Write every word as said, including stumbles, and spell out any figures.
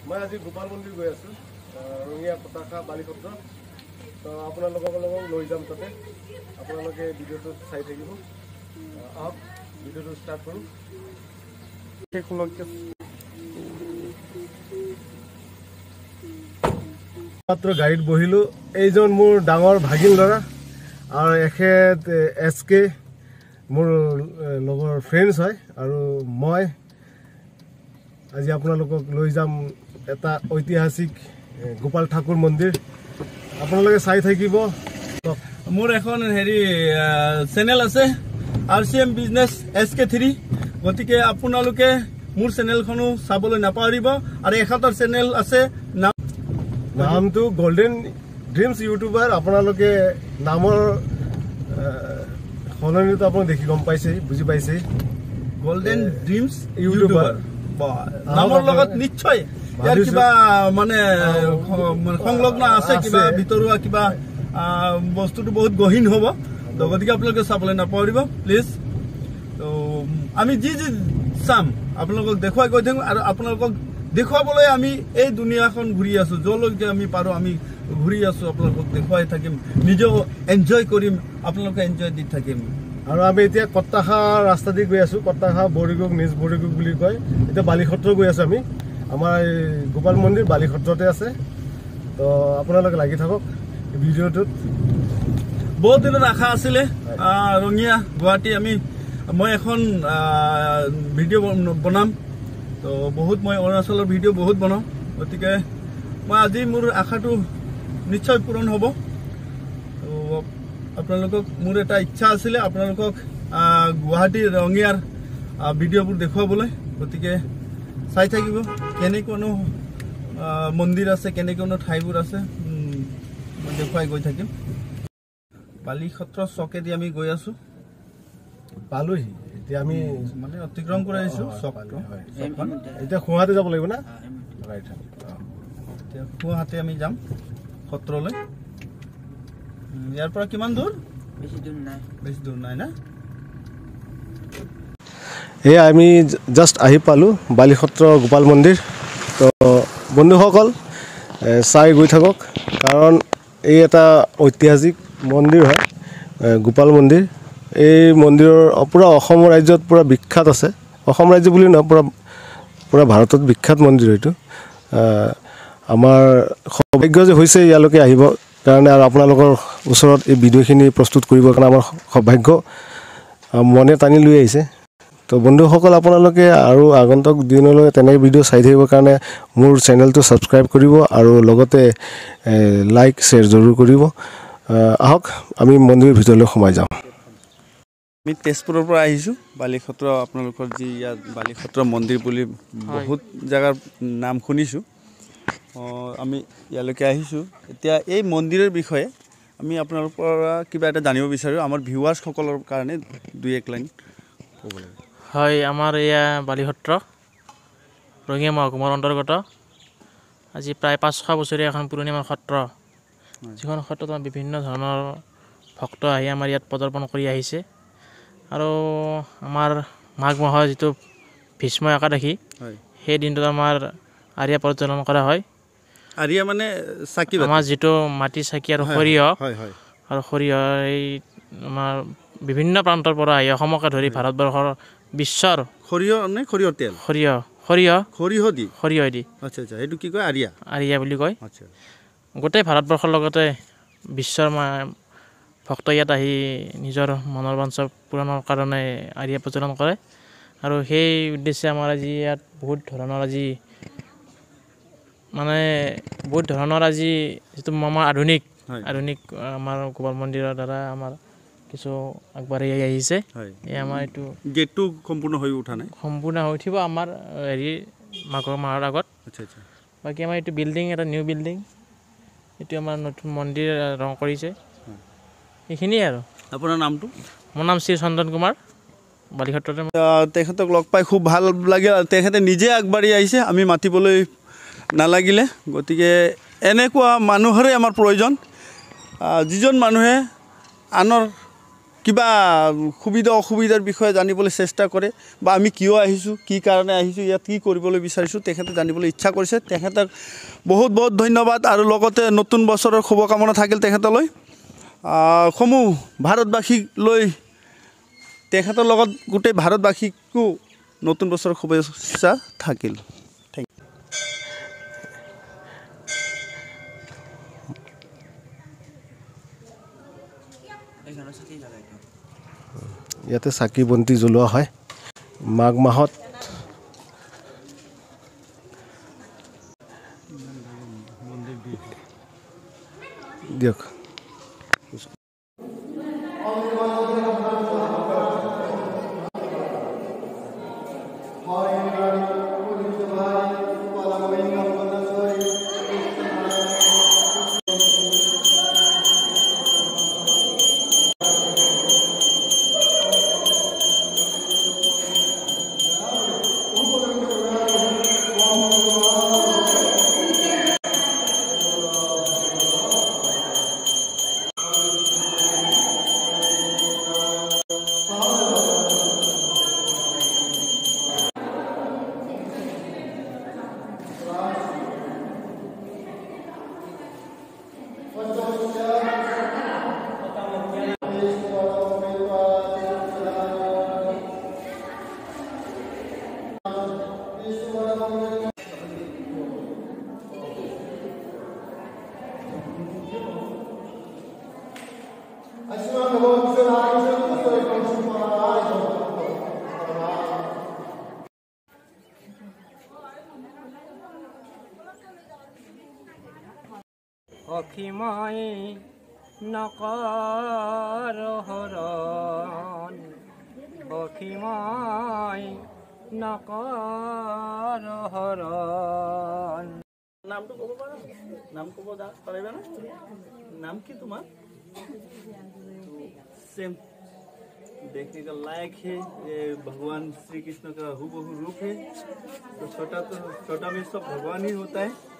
মই আজি গোপাল মন্দিৰ গৈ আছোঁ ৰঙিয়া পতাকা বালিসত্ৰ তো আপোনালোকক লগত লৈ যাম তাতে আপোনালোকে ভিডিঅ'টো চাই থাকিব আহক ভিডিঅ'টো ষ্টাৰ্ট কৰোঁ মাত্ৰ গাড়ীত বহিলোঁ এইজন মোৰ ডাঙৰ ভাগিন ল'ৰা আৰু এখেত এছ কে মোৰ লগৰ ফ্ৰেণ্ডছ হয় আৰু মই আজি আপোনালোকক লৈ যাম এটা ঐতিহাসিক গোপাল ঠাকুৰ মন্দিৰ আপোনালোকে চাই থাকিব মোৰ এখন হেৰি চেনেল আছে R C M business S K three গতিকে আপোনালোকে মোৰ চেনেলখনো চাবলৈ নাপাহৰিব আৰু এখনৰ চেনেল আছে নামটো গোল্ডেন ড্ৰিমছ ইউটিউবাৰ আপোনালোকে নামৰ সলনিটো আপুনি দেখি গম পাইছে বুজি পাইছে গোল্ডেন ড্ৰিমছ ইউটিউবাৰ নামৰ লগত নিশ্চয় ইয়াৰ কিবা মানে সংলগ্ন আছে কিবা ভিতৰুৱা কিবা বস্তুটো বহুত গহীন হ'ব তো গতিকে আপোনালোকে চাবলৈ নাপাহৰিব প্লিজ তো আমি যি যি চাম আপোনালোকক দেখুৱাই গৈ থাকিম আৰু আপোনালোকক দেখুৱাবলৈ আমি এই দুনিয়াখন ঘূৰি আছোঁ য'লৈকে আমি পাৰোঁ আমি ঘূৰি আছোঁ আপোনালোকক দেখুৱাই থাকিম নিজেও এনজয় কৰিম আপোনালোকে এনজয় দি থাকিম আৰু আমি এতিয়া কটাখা ৰাস্তা দি গৈ আছোঁ কটাখা বৰিগুগ নিজ বৰিগুগ বুলি কয় এতিয়া বালিসত্ৰ গৈ আছোঁ আমি আমাৰ এই গোপাল মন্দিৰ বালিসত্ৰতে আছে তো আপোনালোকে লাগি থাকক ভিডিঅ'টোত বহুত দিনৰ আশা আছিলে ৰঙিয়া গুৱাহাটী আমি মই এখন ভিডিঅ' বনাম তো বহুত মই অৰুণাচলৰ ভিডিঅ' বহুত বনাওঁ গতিকে মই আজি মোৰ আশাটো নিশ্চয় পূৰণ হ'ব তো আপোনালোকক মোৰ এটা ইচ্ছা আছিলে আপোনালোকক গুৱাহাটী ৰঙিয়াৰ ভিডিঅ'বোৰ দেখুৱাবলৈ গতিকে চাই থাকিব কেনেকুৱানো মন্দিৰ আছে কেনেকুৱানো ঠাইবোৰ আছে মই দেখুৱাই গৈ থাকিম বালিসত্ৰ চকেদি আমি গৈ আছোঁ পালোহি এতিয়া আমি মানে অতিক্ৰম কৰি আহিছোঁ চকটো এতিয়া সোঁহাতে যাব লাগিব না ৰাইট এতিয়া সোঁহাতে আমি যাম সত্ৰলৈ ইয়াৰ পৰা কিমান দূৰ বেছি দূৰ নাই বেছি দূৰ নাই না এই আমি জাষ্ট আহি পালোঁ বালিসত্ৰ গোপাল মন্দিৰ তো বন্ধুসকল চাই গৈ থাকক কাৰণ এই এটা ঐতিহাসিক মন্দিৰ হয় গোপাল মন্দিৰ এই মন্দিৰৰ পূৰা অসম ৰাজ্যত পূৰা বিখ্যাত আছে অসম ৰাজ্য বুলি নহয় পূৰা পূৰা ভাৰতত বিখ্যাত মন্দিৰ এইটো আমাৰ সৌভাগ্য যে হৈছে ইয়ালৈকে আহিব কাৰণে আৰু আপোনালোকৰ ওচৰত এই ভিডিঅ'খিনি প্ৰস্তুত কৰিবৰ কাৰণে আমাৰ সৌভাগ্য মনে টানি লৈ আহিছে তো বন্ধুসকল আপোনালোকে আৰু আগন্তুক দিনলৈ তেনে ভিডিঅ' চাই থাকিবৰ কাৰণে মোৰ চেনেলটো ছাবস্ক্ৰাইব কৰিব আৰু লগতে লাইক শ্বেয়াৰ জৰুৰ কৰিব আহক আমি মন্দিৰৰ ভিতৰলৈ সোমাই যাওঁ আমি তেজপুৰৰ পৰা আহিছোঁ বালিসত্ৰ আপোনালোকৰ যি ইয়াত বালিসত্ৰ মন্দিৰ বুলি বহুত জেগাৰ নাম শুনিছোঁ আমি ইয়ালৈকে আহিছোঁ এতিয়া এই মন্দিৰৰ বিষয়ে আমি আপোনালোকৰ পৰা কিবা এটা জানিব বিচাৰোঁ আমাৰ ভিউৱাৰ্ছসকলৰ কাৰণে দুই এক লাইন ক'ব লাগে হয় আমাৰ এয়া বালিসত্ৰ ৰঙিয়া মহকুমাৰ অন্তৰ্গত আজি প্ৰায় পাঁচশ বছৰীয়া এখন পুৰণি আমাৰ সত্ৰ যিখন সত্ৰত বিভিন্ন ধৰণৰ ভক্ত আহি আমাৰ ইয়াত পদাৰ্পণ কৰি আহিছে আৰু আমাৰ মাঘ মাহৰ যিটো ভীষ্ম একাদশী সেই দিনটোত আমাৰ আৰিয়া প্ৰজ্বলন কৰা হয় আৰিয়া মানে চাকি আমাৰ যিটো মাটি চাকি আৰু সৰিয়হ আৰু সৰিয়হ এই আমাৰ বিভিন্ন প্ৰান্তৰ পৰা আহি অসমকে ধৰি ভাৰতবৰ্ষৰ বিশ্বৰ সৰিয়হ নে সৰিয়হ তেল সৰিয়হ সৰিয়হ সৰিয়হ দি সৰিয়হ দি আচ্ছা আচ্ছা এইটো কি কয় আৰিয়া আৰিয়া বুলি কয় আচ্ছা গোটেই ভাৰতবৰ্ষৰ লগতে বিশ্বৰ ভক্ত ইয়াত আহি নিজৰ মনৰ বাঞ্ছা পূৰণৰ কাৰণে আৰিয়া প্ৰজ্বলন কৰে আৰু সেই উদ্দেশ্যে আমাৰ আজি ইয়াত বহুত ধৰণৰ আজি মানে বহুত ধৰণৰ আজি যিটো আমাৰ আধুনিক আধুনিক আমাৰ গোপাল মন্দিৰৰ দ্বাৰা আমাৰ কিছু আগবাঢ়ি আহিছে এই আমাৰ এইটো গেটটো সম্পূৰ্ণ হৈ উঠা নাই সম্পূৰ্ণ হৈ উঠিব আমাৰ হেৰি মাঘৰ মাহৰ আগত আচ্ছা আচ্ছা বাকী আমাৰ এইটো বিল্ডিং এটা নিউ বিল্ডিং এইটো আমাৰ নতুন মন্দিৰ ৰং কৰিছে এইখিনিয়ে আৰু আপোনাৰ নামটো মোৰ নাম শ্ৰী চন্দন কুমাৰ বালিসত্ৰতে তেখেতক লগ পাই খুব ভাল লাগিল তেখেতে নিজে আগবাঢ়ি আহিছে আমি মাতিবলৈ নালাগিলে গতিকে এনেকুৱা মানুহৰে আমাৰ প্ৰয়োজন যিজন মানুহে আনৰ কিবা সুবিধা অসুবিধাৰ বিষয়ে জানিবলৈ চেষ্টা কৰে বা আমি কিয় আহিছোঁ কি কাৰণে আহিছোঁ ইয়াত কি কৰিবলৈ বিচাৰিছোঁ তেখেতে জানিবলৈ ইচ্ছা কৰিছে তেখেতক বহুত বহুত ধন্যবাদ আৰু লগতে নতুন বছৰৰ শুভকামনা থাকিল তেখেতলৈ সমূহ ভাৰতবাসীক লৈ তেখেতৰ লগত গোটেই ভাৰতবাসীকো নতুন বছৰৰ শুভেচ্ছা থাকিল ইয়াতে চাকি বন্তি জ্বলোৱা হয় মাঘ মাহত দিয়ক অখিমাই নকৰ হৰণ অখিমাই নকৰ হৰণ নামটো ক'ব পাৰা নাম ক'ব পাৰিবা না নাম কি তোমাৰ सेम देखने का लायक है ये भगवान श्री कृष्ण का हूबहू रूप है तो छोटा तो छोटा में सब भगवान ही होता है